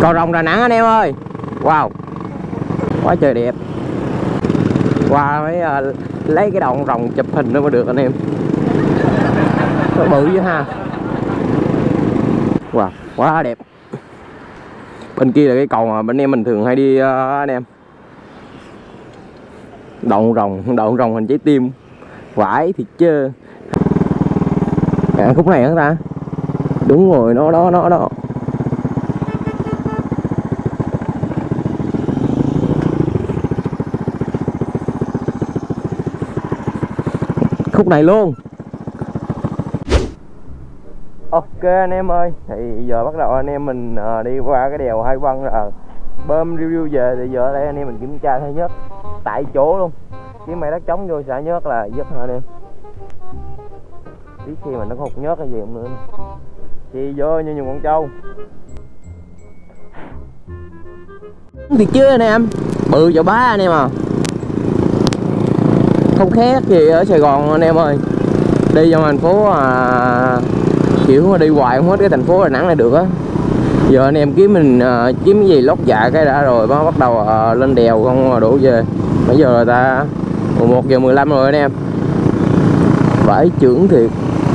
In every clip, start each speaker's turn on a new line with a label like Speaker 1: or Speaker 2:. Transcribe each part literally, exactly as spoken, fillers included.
Speaker 1: Cầu Rồng Đà Nẵng anh em ơi. Wow, quá trời đẹp. Qua mới uh, lấy cái đầu rồng chụp hình nữa mới được anh em. Nó bự chứ ha. Wow, quá đẹp. Bên kia là cái cầu mà bên em mình thường hay đi uh, anh em. Đậu rồng, đậu rồng hình trái tim. Vãi thiệt chứ. À, khúc này hả ta? Đúng rồi, nó đó, nó đó. Khúc này luôn. Ok anh em ơi, thì giờ bắt đầu anh em mình uh, đi qua cái đèo Hải Vân rồi. Bơm review về thì giờ đây anh em mình kiểm tra thay nhớt tại chỗ luôn. Cái máy đất trống vô xả nhớt là dứt hả anh em. Biết khi mà nó có hụt nhớt hay gì không nữa. Thì vô như nhiều con trâu. Thiệt chứ anh em, bự chỗ bá anh em à. Không khác gì ở Sài Gòn anh em ơi. Đi trong thành phố à, kiểu mà đi hoài không hết cái thành phố Đà Nẵng này được á. Giờ anh em kiếm mình uh, kiếm cái gì lót dạ cái đã rồi mới bắt đầu uh, lên đèo không đổ về. Bây giờ là ta mười một giờ mười lăm rồi anh em. Vãi trưởng thiệt.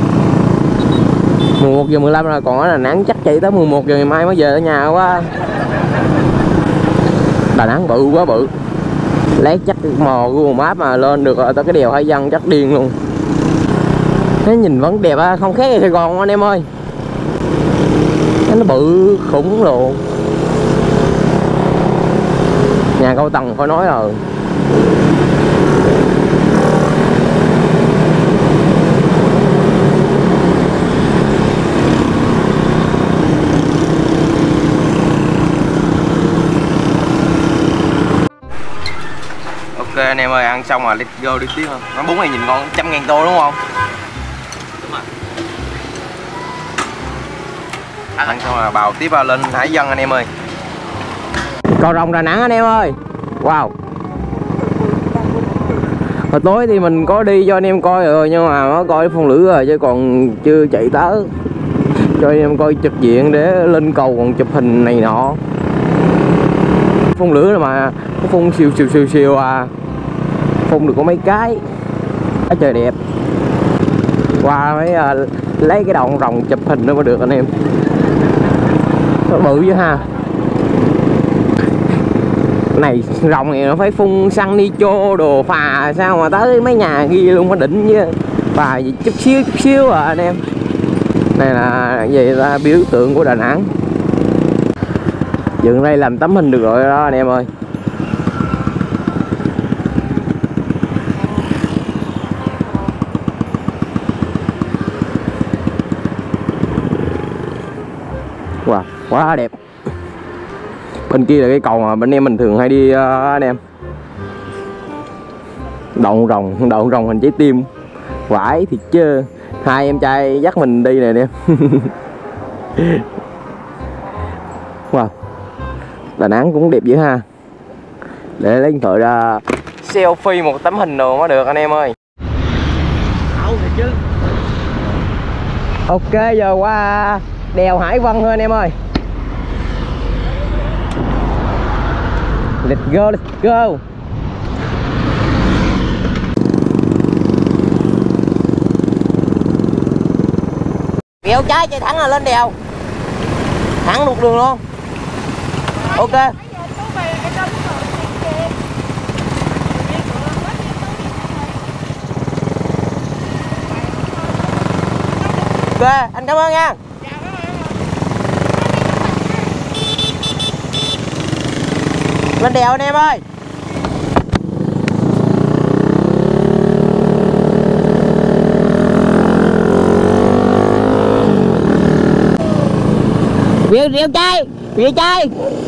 Speaker 1: mười một giờ mười lăm rồi, còn ở Đà Nẵng chắc chạy tới mười một giờ ngày mai mới về ở nhà quá. Đà Nẵng bự quá bự. Lấy chắc mò Google Maps mà lên được tới cái đèo Hải Vân chắc điên luôn. Thế nhìn vẫn đẹp á, không khác gì Sài Gòn anh em ơi. Nó bự khủng luôn. Nhà cao tầng phải nói rồi. Ok anh em ơi, ăn xong rồi let's go đi tiếp không? Nó bún này nhìn ngon, trăm ngàn tô đúng không? Đúng rồi. Ăn xong rồi bào tiếp lên Hải Vân anh em ơi. Cầu Rồng Đà Nẵng anh em ơi. Wow. Hồi tối thì mình có đi cho anh em coi rồi, nhưng mà nó coi phong lữ rồi chứ còn chưa chạy tới. Cho anh em coi trực diện để lên cầu còn chụp hình này nọ. Phong lữ mà nó phun siêu siêu siêu siêu à. Phun được có mấy cái. Quá trời đẹp. Qua mới uh, lấy cái đầu rồng chụp hình nữa mới được anh em. Nó bự chứ ha. Này rồng này nó phải phun xăng nitro đồ phà sao mà tới mấy nhà ghi luôn, có đỉnh chứ. Phà gì chút xíu chút xíu à anh em. Này là gì là biểu tượng của Đà Nẵng. Dựng đây làm tấm hình được rồi đó anh em ơi. Wow, quá đẹp. Bên kia là cái cầu mà bên em mình thường hay đi uh, anh em. Đậu rồng, đậu rồng hình trái tim. Vãi thiệt chứ. Hai em trai dắt mình đi này nè. Wow, Đà Nẵng cũng đẹp dữ ha. Để lấy điện thoại ra selfie một tấm hình đồ mới được anh em ơi. Ảo thiệt chứ. Ok, giờ qua đèo Hải Vân thôi anh em ơi. Let's go, let's go. Kéo trái chạy thẳng là lên đèo. Thẳng một đường luôn. Ok. Ok, anh cảm ơn nha. Lên đèo anh em ơi. Rượu rượu chai, rượu chai.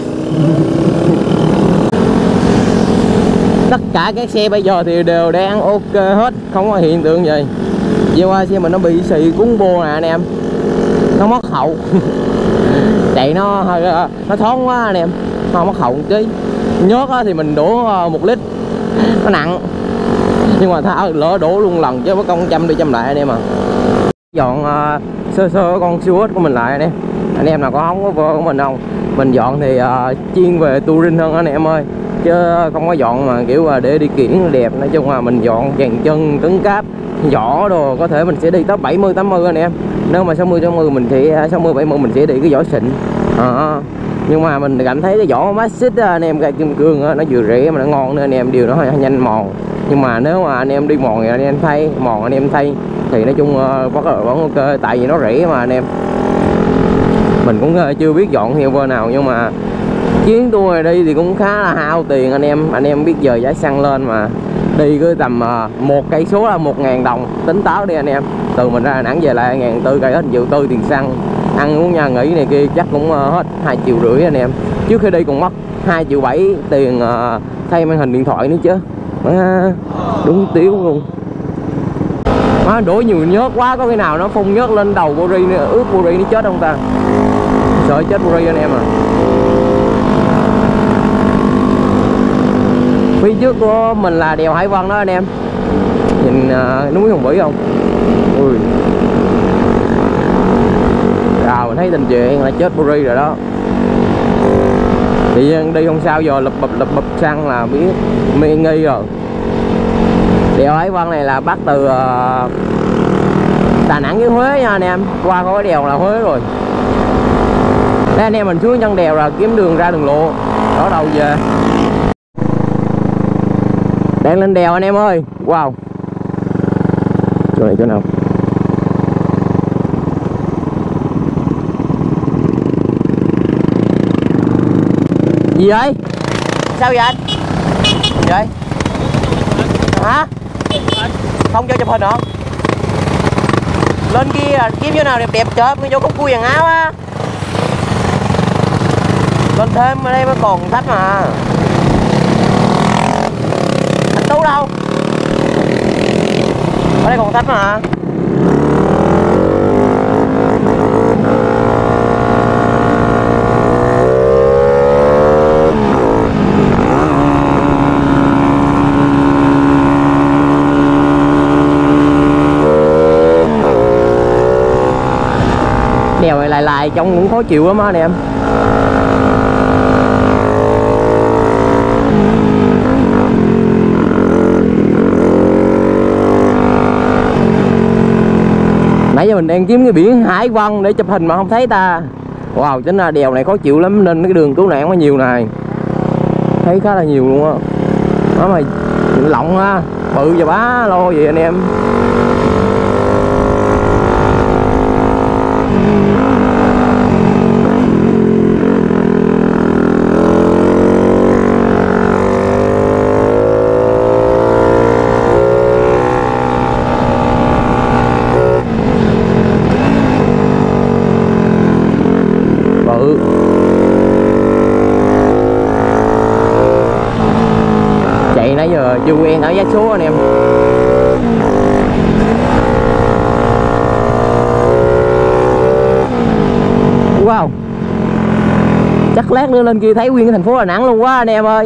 Speaker 1: Tất cả các xe bây giờ thì đều đang ok hết, không có hiện tượng gì. Vừa qua xe mình nó bị xì cuốn bô nè anh em. Nó mất hậu. Chạy nó hơi nó thoáng quá anh em. Nó mất hậu một tí. Nhớt thì mình đổ một lít. Nó nặng. Nhưng mà thả lỡ đổ luôn lần chứ mất công trăm đi trăm lại anh em à. Dọn uh, sơ sơ con siêu của mình lại anh em. Anh em nào có hóng có vô của mình không? Mình dọn thì uh, chuyên về touring hơn anh em ơi, chứ không có dọn mà kiểu là để đi kiển đẹp. Nói chung là mình dọn dàn chân cứng cáp vỏ đồ, có thể mình sẽ đi tới bảy mươi tám mươi anh em. Nếu mà sáu mươi tám mươi mình sẽ sáu mươi bảy mươi mình sẽ đi cái vỏ xịn. À, nhưng mà mình cảm thấy cái vỏ Maxxis anh em, cái kim cương đó, nó vừa rẻ mà nó ngon nữa anh em, điều nó hơi nhanh mòn. Nhưng mà nếu mà anh em đi mòn thì anh em thay mòn anh em thay thì nói chung uh, vẫn vẫn ok, tại vì nó rẻ mà anh em. Mình cũng uh, chưa biết dọn hiệu vơ nào, nhưng mà chuyến tour này đi thì cũng khá là hao tiền anh em. Anh em biết giờ giá xăng lên mà, đi cứ tầm uh, một cây số là một ngàn đồng, tính táo đi anh em. Từ mình ra Đà Nẵng về lại ngàn tư, cây hết triệu tư tiền xăng, ăn uống nhà nghỉ này kia chắc cũng uh, hết hai triệu rưỡi anh em. Trước khi đi còn mất hai triệu bảy tiền uh, thay màn hình điện thoại nữa chứ. À, đúng tiếu luôn. À, đổ nhiều nhớt quá, có cái nào nó phun nhớt lên đầu Bori nữa, ướt Bori nó chết không ta? Sợ chết Bori anh em à. Phía trước của mình là đèo Hải Vân đó anh em. Nhìn uh, núi Hùng Vĩ không? Ui. Rồi mình thấy tình chuyện là chết Bori rồi đó. Tự nhiên đi không sao, giờ lập bập lập bập xăng là biết mê nghi rồi. Đèo Hải Vân này là bắt từ uh, Đà Nẵng với Huế nha anh em, qua có cái đèo là Huế rồi. Đây anh em mình xuống chân đèo là kiếm đường ra đường lộ, đó đầu về. Đang lên đèo anh em ơi. Wow, chỗ này chỗ nào? Gì vậy? Sao vậy anh? Gì vậy? Hả? Không cho chụp hình hả? Lên kia kiếm chỗ nào đẹp đẹp chụp, cái chỗ có cui quần áo á. Lên thêm ở đây mới còn thách mà. Anh Tú đâu? Ở đây còn thách mà. Đèo này lại lại trông cũng khó chịu lắm á anh em. Nãy giờ mình đang kiếm cái biển Hải Vân để chụp hình mà không thấy ta. Wow, chính là đèo này khó chịu lắm nên cái đường cứu nạn có nhiều này. Thấy khá là nhiều luôn á. Đó mà lộng á, bự và bá lo vậy anh em. Chạy nãy giờ chưa quen ở giá số anh em. Wow, chắc lát nữa lên kia thấy nguyên cái thành phố Đà Nẵng luôn quá anh em ơi.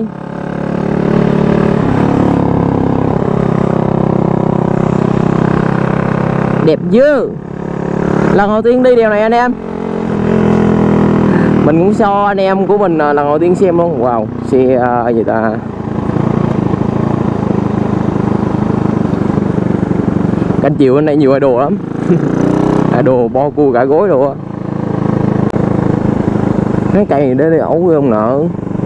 Speaker 1: Đẹp dữ. Lần đầu tiên đi đèo này anh em. Mình cũng so anh em của mình lần đầu tiên xem luôn. Wow, xe uh, gì ta. Canh chiều anh này nhiều idol lắm. Idol bo cua cả gối rồi á. Cái cây này để đi ấu với ông nợ.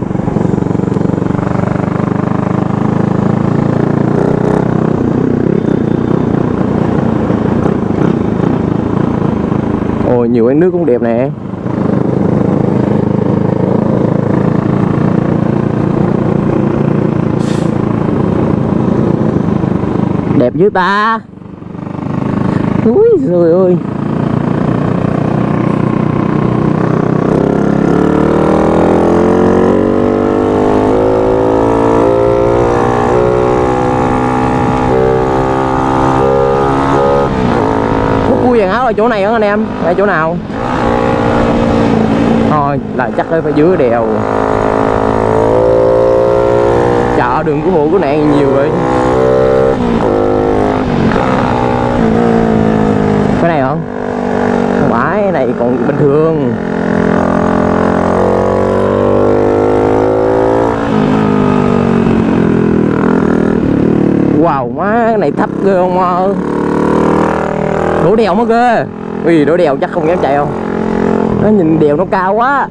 Speaker 1: Ôi nhiều quán nước cũng đẹp nè. Đẹp dữ ta. Úi trời ơi. Khúc cua vàng áo ở chỗ này hả anh em? Hay chỗ nào? Thôi là chắc phải dưới đèo. Chợ đường cứu hộ cứu nạn nhiều rồi. Cái này không? Không phải, cái này còn bình thường. đèo, má cái này thấp ghê không ơ. Đổ đèo mới ghê. Ui, đổ đèo chắc không dám chạy không. Nó nhìn đèo nó cao quá.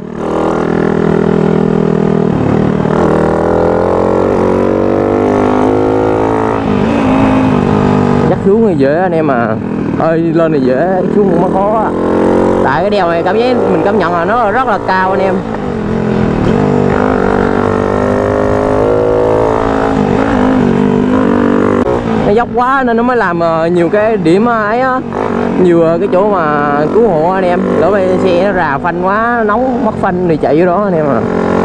Speaker 1: Chắc xuống thì dễ anh em à. Ơi lên thì dễ, xuống cũng mới khó. Tại cái đèo này cảm giác mình cảm nhận là nó rất là cao anh em. Nó dốc quá nên nó mới làm nhiều cái điểm ấy á, nhiều cái chỗ mà cứu hộ anh em. Lỡ bây xe nó rà phanh quá, nóng mất phanh thì chạy vô đó anh em à.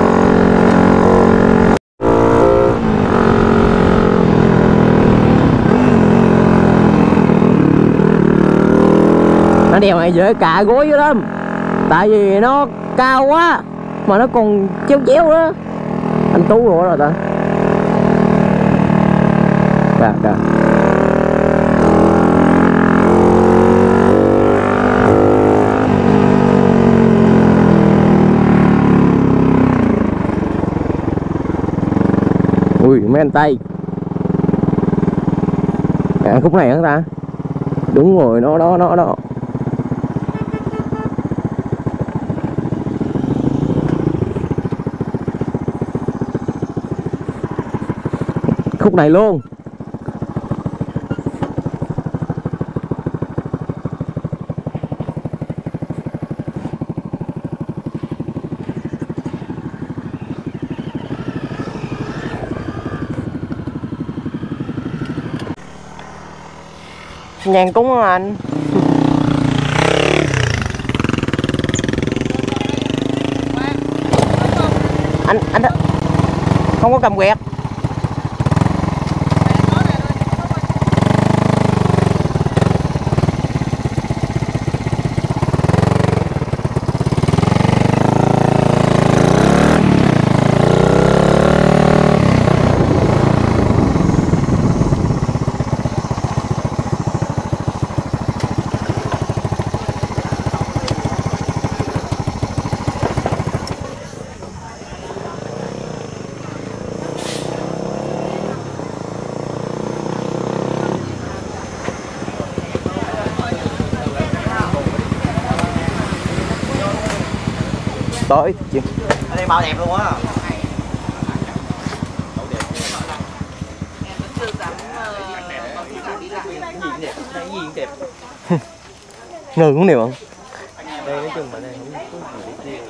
Speaker 1: Nó đèo này dễ cạ gối dữ lắm, tại vì nó cao quá mà nó còn chéo chéo đó. Anh Tú rồi rồi ta. Dạ, dạ. Ui mấy anh Tây. À, khúc này hả ta? Đúng rồi, nó đó nó đó. Khúc này luôn. Nhàn cúng không anh? Anh anh đó. Không có cầm quẹt. Tối chị.
Speaker 2: Ở đây bao đẹp luôn á.
Speaker 1: Người cũng nhiều không?
Speaker 2: Đây nói chung mà đây không có gì đi.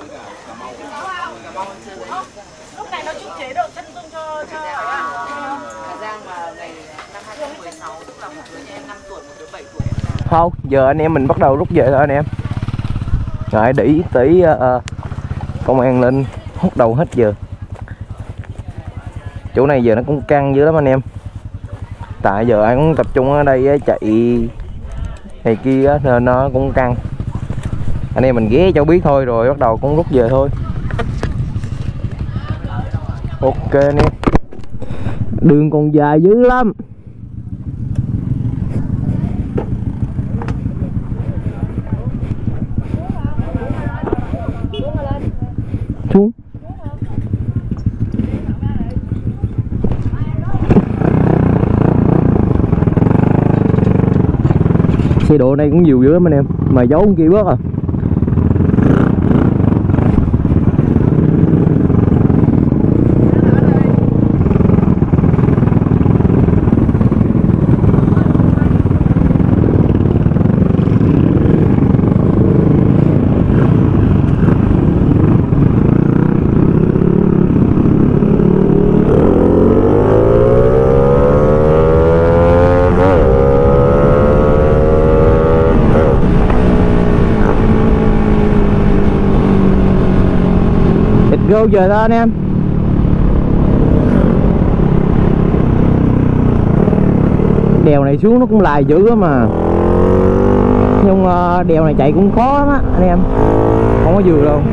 Speaker 3: Lúc này nó chịu chế độ chân dung cho cho Hà Giang mà ngày năm hai không một sáu cũng là một đứa em năm tuổi, một đứa bảy tuổi.
Speaker 1: Không, giờ anh em mình bắt đầu rút về thôi anh em. Rồi đỉ tí uh, công an lên hút đầu hết giờ. Chỗ này giờ nó cũng căng dữ lắm anh em. Tại giờ ai cũng tập trung ở đây chạy này kia nên nó cũng căng. Anh em mình ghé cho biết thôi rồi bắt đầu cũng rút về thôi. Ok anh em. Đường còn dài dữ lắm. Xuống. Xe độ này cũng nhiều dữ lắm anh em, mà giấu con kia bớt à. Go về đó anh em. Đèo này xuống nó cũng lại dữ lắm mà. Nhưng uh, đèo này chạy cũng khó lắm á anh em. Không có vừa đâu.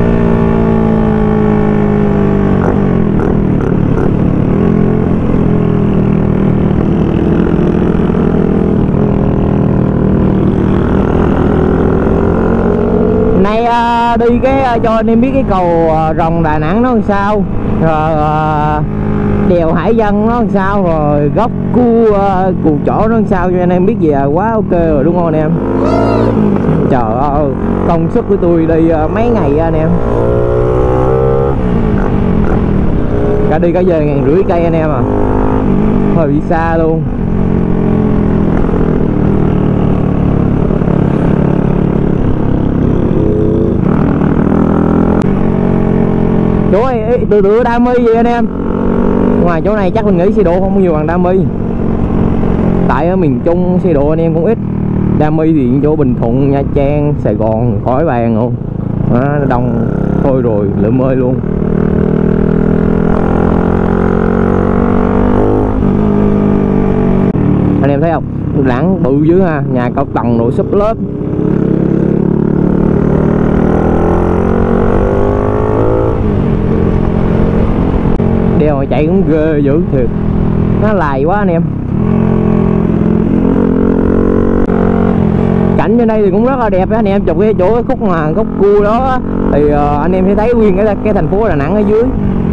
Speaker 1: Nay uh, đi cái uh, cho anh em biết cái cầu uh, rồng Đà Nẵng nó làm sao, rồi uh, đèo Hải Vân nó làm sao, rồi góc cu uh, cù chỏ nó làm sao cho anh em biết gì à, quá ok rồi đúng không anh em. Trời ơi, công sức của tôi đi uh, mấy ngày anh em, cả đi cả về ngàn rưỡi cây anh em à, hơi bị xa luôn. Chỗ này từ từ Đam My vậy anh em. Ngoài chỗ này chắc mình nghĩ xe độ không nhiều bằng Đam My. Tại ở miền Trung xe độ anh em cũng ít. Đam My thì chỗ Bình Thuận, Nha Trang, Sài Gòn khỏi bàn luôn. Đó, đông thôi rồi lượm ơi luôn. Anh em thấy không, lãng bự dữ ha, nhà cao tầng độ súp lớp. Đeo mà chạy cũng ghê dữ thiệt, nó lài quá anh em. Cảnh trên đây thì cũng rất là đẹp anh em, chụp cái chỗ cái khúc mà góc cua đó thì uh, anh em sẽ thấy nguyên cái cái thành phố Đà Nẵng ở dưới.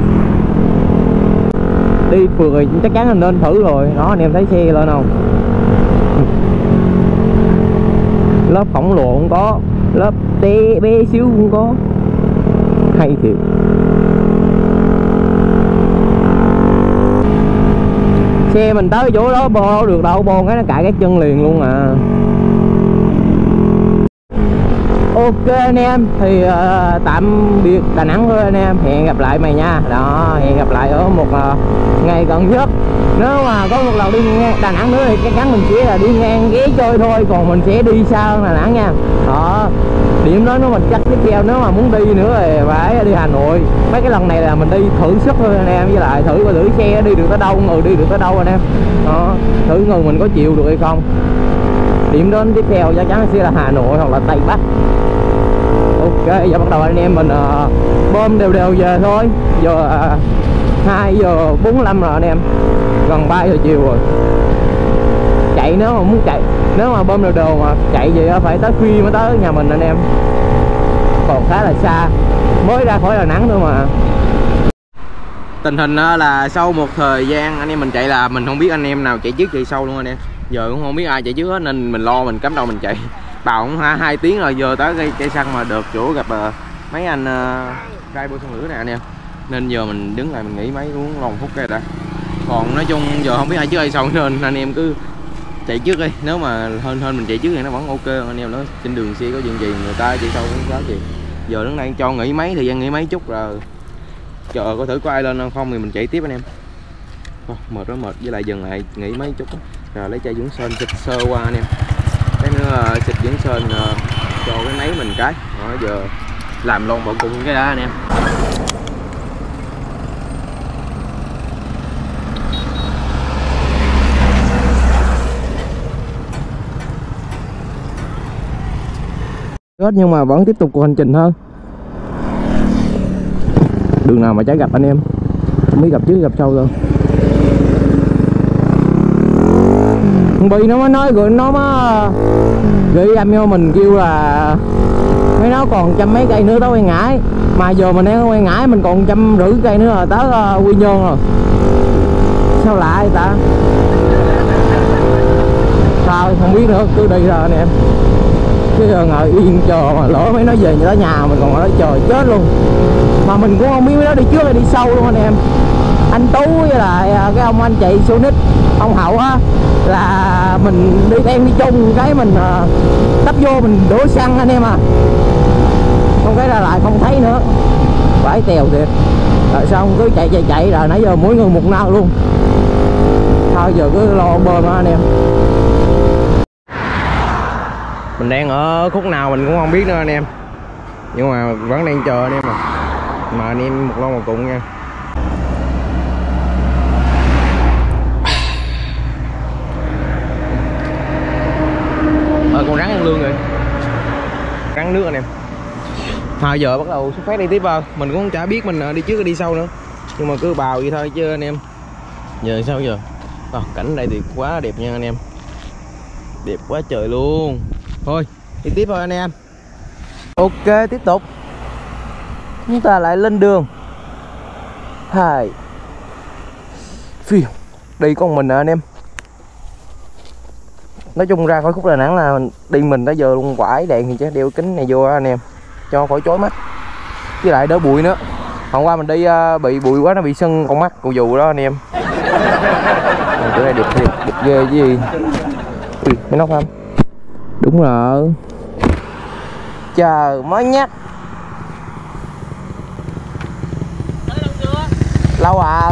Speaker 1: Đi phượt rồi chắc chắn anh nên thử rồi đó, anh em thấy xe lên không, lớp khổng lồ cũng có, lớp té bé xíu cũng có, hay thiệt. Xe mình tới chỗ đó bò đâu được đâu, bò cái nó cãi cái chân liền luôn à. Ok anh em, thì uh, tạm biệt Đà Nẵng thôi anh em, hẹn gặp lại mày nha. Đó, hẹn gặp lại ở một uh, ngày gần nhất. Nếu mà có một lần đi ngang Đà Nẵng nữa thì chắc chắn mình chỉ là đi ngang ghé chơi thôi, còn mình sẽ đi xa hơn Đà Nẵng nha. Đó, điểm đó nó mình chắc tiếp theo nếu mà muốn đi nữa thì phải đi Hà Nội. Mấy cái lần này là mình đi thử sức thôi anh em, với lại thử coi thử xe đi được tới đâu, người đi được tới đâu anh em. Đó, thử người mình có chịu được hay không. Điểm đến tiếp theo chắc chắn sẽ là Hà Nội hoặc là Tây Bắc. Ok, giờ bắt đầu anh em mình uh, bơm đều đều về thôi. Giờ uh, hai giờ bốn mươi lăm rồi anh em, gần ba giờ chiều rồi. Chạy nếu mà muốn chạy, nếu mà bơm đều đều mà chạy vậy phải tới khuya mới tới nhà mình anh em, còn khá là xa, mới ra khỏi Đà Nẵng thôi mà. Tình hình là sau một thời gian anh em mình chạy là mình không biết anh em nào chạy trước chạy sau luôn anh em. Giờ cũng không biết ai chạy trước hết nên mình lo mình cắm đầu mình chạy. Bào cũng hai, hai tiếng rồi, giờ tới cây cây xăng mà được chỗ gặp uh, mấy anh uh, rai bô xăng lửa này anh em, nên giờ mình đứng lại mình nghỉ mấy uống lòng phút cây đã. Còn nói chung giờ không biết ai trước ai sau nên anh em cứ chạy trước đi, nếu mà hơn hơn mình chạy trước thì nó vẫn ok anh em. Nó trên đường xe có chuyện gì người ta chạy sau cũng có gì. Giờ đứng đây cho nghỉ mấy thời gian, nghỉ mấy chút rồi chờ có thử có ai lên không thì mình chạy tiếp anh em. Oh, mệt đó mệt, với lại dừng lại nghỉ mấy chút đó. Rồi lấy chai dưỡng sên xịt sơ qua anh em, cái nữa uh, xịt dưỡng sên uh, cho cái máy mình cái. Đó, giờ làm lon bộ cùng cái đó anh em. Hết nhưng mà vẫn tiếp tục cuộc hành trình hơn. Đường nào mà trái gặp anh em, không biết gặp trước gặp sau đâu. Bị nó mới nói rồi nó mới gửi âm vô mình kêu là mấy nó còn trăm mấy cây nữa tới Quang Ngãi, mà giờ mình đang ở Quang Ngãi mình còn trăm rưỡi cây nữa là tới uh, Quy Nhơn rồi. Sao lạ vậy ta? Sao không biết nữa, cứ đi rồi anh em. Chứ giờ ngồi yên chờ mà lỡ mấy nó về tới nhà mình còn ở đó chờ chết luôn. Mà mình cũng không biết mấy nó đi trước hay đi sau luôn anh em. Anh Tú với lại cái ông anh chị Sonic, ông Hậu á, là mình đi theo đi chung cái mình uh, tấp vô mình đổ xăng anh em à, không cái ra lại không thấy nữa, phải tèo thiệt. Rồi xong cứ chạy chạy chạy rồi nãy giờ mỗi người một nao luôn. Thôi giờ cứ lo bơm đó anh em. Mình đang ở khúc nào mình cũng không biết nữa anh em, nhưng mà vẫn đang chờ anh em à. Mà anh em một lon một cụm nha. Ờ, con rắn ăn lương rồi, rắn nước anh em. Hai giờ bắt đầu xuất phát đi tiếp vào. Mình cũng chả biết mình đi trước hay đi sau nữa, nhưng mà cứ bào vậy thôi chứ anh em. Giờ sao giờ à, cảnh đây thì quá đẹp nha anh em, đẹp quá trời luôn. Thôi đi tiếp thôi anh em. Ok, tiếp tục chúng ta lại lên đường. Hai Phi, đi con mình à anh em. Nói chung ra khỏi khúc Đà Nẵng là đi mình đã giờ luôn, quải đèn thì chứ đeo kính này vô anh em cho khỏi chói mắt, với lại đỡ bụi nữa. Hôm qua mình đi uh, bị bụi quá nó bị sưng con mắt cụ dù đó anh em. Chỗ này đẹp thiệt, đẹp ghê chứ gì. Ui, mấy nóc không? Đúng rồi. Chờ mới nhắc.
Speaker 3: Tới đâu chưa?
Speaker 1: Lâu à.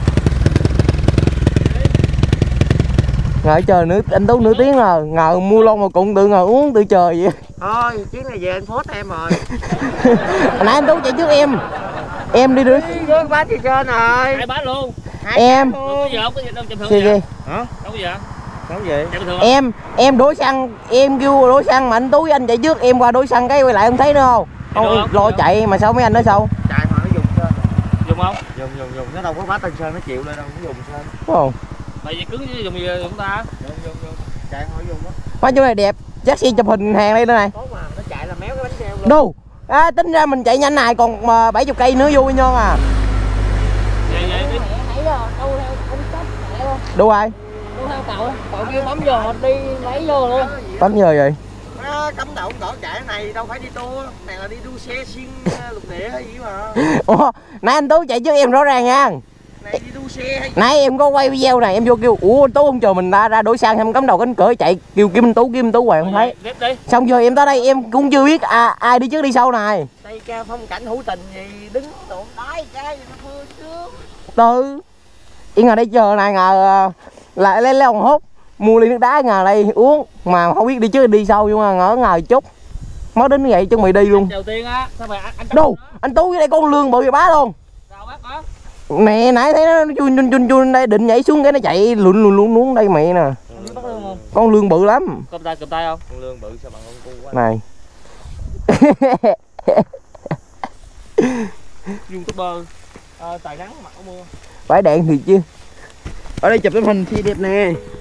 Speaker 1: Ngồi chờ nửa anh Tú nửa tiếng rồi, ngờ mua lon mà cũng tự ngồi uống tự chờ vậy.
Speaker 2: Thôi chuyến này về anh phốt em rồi.
Speaker 1: Hồi nãy anh Tú chạy trước em. Em đi được.
Speaker 2: Trước bác gì trên rồi.
Speaker 3: Hai bát luôn.
Speaker 2: Hai
Speaker 1: Em.
Speaker 3: Đâu có giờ, không có gì đâu chụp thường
Speaker 1: Gì
Speaker 3: vậy.
Speaker 1: gì?
Speaker 2: Hả?
Speaker 3: Đâu có giờ.
Speaker 2: Không gì?
Speaker 3: Chụp thường.
Speaker 1: Em, em đổ xăng, em kêu đổ xăng mà anh Tú với anh chạy trước, em qua đổ xăng cái quay lại không thấy nữa không? Không lo chạy mà sao mấy anh nói sao?
Speaker 2: Chạy mà nó dùng trên.
Speaker 3: Dùng không?
Speaker 2: Dùng dùng dùng nó đâu có bác Tân Sơn nó chịu lên đâu, nó dùng trên.
Speaker 1: Đúng không?
Speaker 3: Tại vì cứng với dùng gì chúng ta.
Speaker 2: Dùng dùng dùng. Chạy hỏi dùng á.
Speaker 1: Mấy chỗ này đẹp, chắc xin chụp hình hàng đây nữa này.
Speaker 2: Tốt mà nó chạy là méo cái bánh xe luôn.
Speaker 1: Đu. À, tính ra mình chạy nhanh này còn mà bảy mươi cây nữa vui nhon à.
Speaker 3: Vậy vậy đi.
Speaker 4: Nãy giờ đâu theo không chấp mẹ luôn.
Speaker 1: Đâu ai?
Speaker 4: Đâu theo cậu, cậu kêu bấm giờ đi lấy vô luôn.
Speaker 1: Tám giờ vậy?
Speaker 2: Nó cấm đầu cỏ chạy này đâu phải đi tour, này là đi đua xe xuyên lục địa hay gì mà.
Speaker 1: Ủa, nãy anh Tú chạy trước em rõ ràng nha.
Speaker 2: Này đi đua xe hay
Speaker 1: Nãy em có quay video này em vô kêu ủa Tú không chờ mình ra ra đổi sang em cắm đầu cánh cửa chạy kêu kiếm anh Tú kiếm anh Tú hoài không thấy.
Speaker 3: Tiếp đi.
Speaker 1: Xong giờ em tới đây em cũng chưa biết à, ai đi trước đi sau này.
Speaker 2: đây ca phong cảnh hữu tình gì đứng đụng đái cái nó mưa sướng.
Speaker 1: Từ yên ngồi đây chờ này ngờ lại lấy lấy ông hút mua ly nước đá ngờ đây uống mà không biết đi trước đi sau nhưng mà ngỡ ngờ chút mới đến vậy chuẩn bị đi luôn.
Speaker 3: Đầu tiên á, sao mày anh
Speaker 1: Đâu anh Tú với đây con lương bự bá luôn.
Speaker 3: Sao bác có?
Speaker 1: Nè nãy thấy nó chun chun chun chun đây định nhảy xuống cái nó chạy lùn lùn lùn xuống đây mẹ nè.
Speaker 3: Anh biết bắt lương không?
Speaker 1: Con lương bự lắm.
Speaker 3: Cầm tay cầm tay không?
Speaker 2: Con lương bự sao bằng con cu quá.
Speaker 1: Này.
Speaker 3: YouTuber à, tài nắng mặc áo mưa.
Speaker 1: Phải đèn thì chứ. Ở đây chụp tấm hình thì đẹp nè.